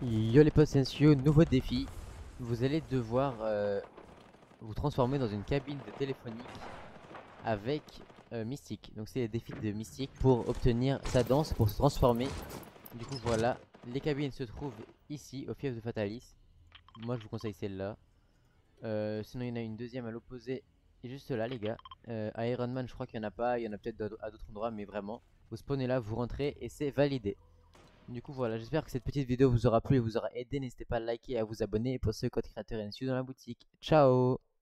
Yo les potes, c'est Sio, nouveau défi. Vous allez devoir vous transformer dans une cabine de téléphonique avec Mystique. Donc c'est les défis de Mystique pour obtenir sa danse, pour se transformer. Du coup voilà, les cabines se trouvent ici au fief de Fatalis. Moi je vous conseille celle-là. Sinon il y en a une deuxième à l'opposé, juste là les gars. À Iron Man je crois qu'il n'y en a pas, il y en a peut-être à d'autres endroits, mais vraiment, vous spawnez là, vous rentrez et c'est validé. Du coup voilà, j'espère que cette petite vidéo vous aura plu et vous aura aidé. N'hésitez pas à liker et à vous abonner. Et pour ce code créateur NSU dans la boutique. Ciao!